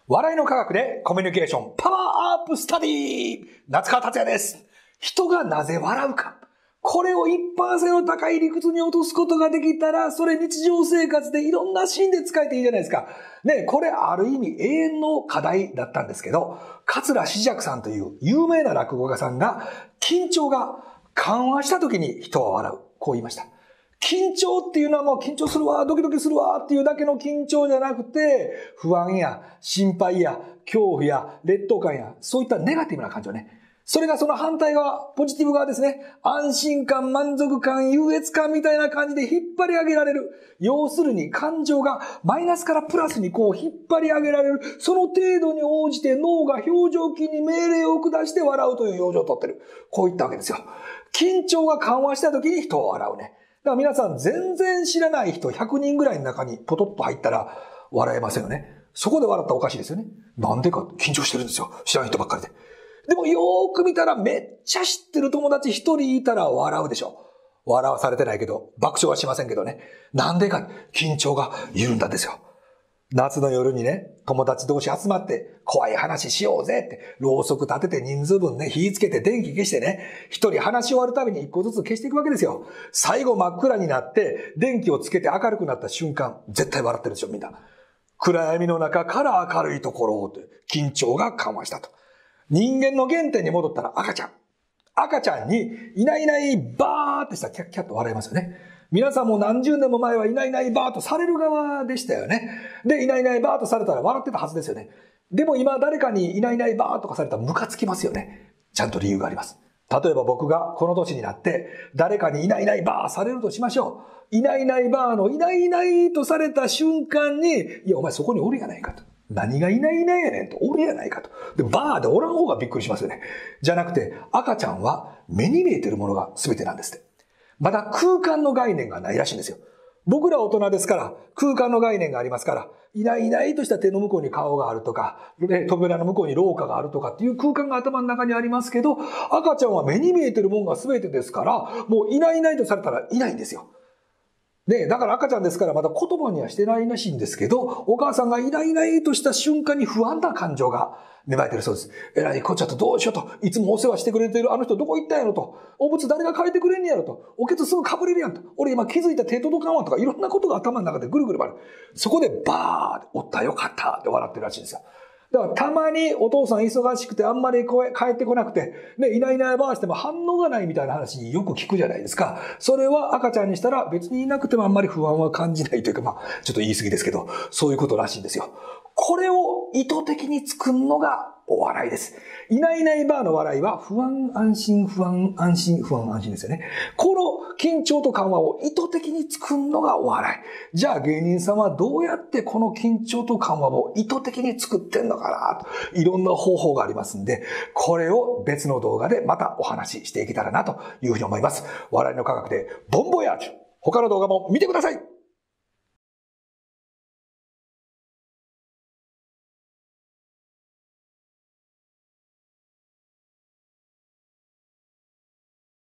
笑いの科学でコミュニケーションパワーアップスタディ夏川達也です。人がなぜ笑うか。これを一般性の高い理屈に落とすことができたら、それ日常生活でいろんなシーンで使えていいじゃないですか。ね、これある意味永遠の課題だったんですけど、桂枝雀さんという有名な落語家さんが、緊張が緩和した時に人は笑う。こう言いました。緊張っていうのはもう緊張するわ、ドキドキするわっていうだけの緊張じゃなくて、不安や心配や恐怖や劣等感や、そういったネガティブな感情ね。それがその反対側、ポジティブ側ですね。安心感、満足感、優越感みたいな感じで引っ張り上げられる。要するに感情がマイナスからプラスにこう引っ張り上げられる。その程度に応じて脳が表情筋に命令を下して笑うという表情をとってる。こういったわけですよ。緊張が緩和した時に人を笑うね。だから皆さん全然知らない人100人ぐらいの中にポトッと入ったら笑えませんよね。そこで笑ったらおかしいですよね。なんでか緊張してるんですよ。知らない人ばっかりで。でもよーく見たらめっちゃ知ってる友達一人いたら笑うでしょ。笑わされてないけど、爆笑はしませんけどね。なんでか緊張が緩んだんですよ。夏の夜にね、友達同士集まって怖い話しようぜって、ろうそく立てて人数分ね、火つけて電気消してね、一人話し終わるたびに一個ずつ消していくわけですよ。最後真っ暗になって電気をつけて明るくなった瞬間、絶対笑ってるでしょ、みんな。暗闇の中から明るいところと緊張が緩和したと。人間の原点に戻ったら赤ちゃん。赤ちゃんにいないいないバーってしたらキャッキャッと笑いますよね。皆さんも何十年も前はいないいないバーとされる側でしたよね。で、いないいないバーとされたら笑ってたはずですよね。でも今誰かにいないいないバーとかされたらムカつきますよね。ちゃんと理由があります。例えば僕がこの年になって誰かにいないいないバーされるとしましょう。いないいないバーのいないいないとされた瞬間に、いやお前そこにおるやないかと。何がいないいないやねんと、おるやないかと。で、バーでおらん方がびっくりしますよね。じゃなくて、赤ちゃんは目に見えてるものが全てなんですって。まだ空間の概念がないらしいんですよ。僕ら大人ですから、空間の概念がありますから、いないいないとした手の向こうに顔があるとか、扉の向こうに廊下があるとかっていう空間が頭の中にありますけど、赤ちゃんは目に見えてるものが全てですから、もういないいないとされたらいないんですよ。ね、だから赤ちゃんですからまだ言葉にはしてないらしいんですけど、お母さんがいないいないとした瞬間に不安な感情が芽生えてるそうです。えらいこっちゃとどうしようと、いつもお世話してくれているあの人どこ行ったんやろと、おむつ誰が変えてくれんねやろと、おけつすぐかぶれるやんと、俺今気づいた手届かんわとかいろんなことが頭の中でぐるぐる回る。そこでバーっておったよかったって笑ってるらしいんですよ。だからたまにお父さん忙しくてあんまり帰ってこなくて、ね、いないいないばあしても反応がないみたいな話よく聞くじゃないですか。それは赤ちゃんにしたら別にいなくてもあんまり不安は感じないというか、まあちょっと言い過ぎですけど、そういうことらしいんですよ。これを意図的に作るのがお笑いです。いないいないばあの笑いは不安、安心、不安、安心、不安、安心ですよね。この緊張と緩和を意図的に作るのがお笑い。じゃあ芸人さんはどうやってこの緊張と緩和を意図的に作ってんのかなと。いろんな方法がありますんで、これを別の動画でまたお話ししていけたらなというふうに思います。笑いの科学でボンボヤージュ。他の動画も見てください。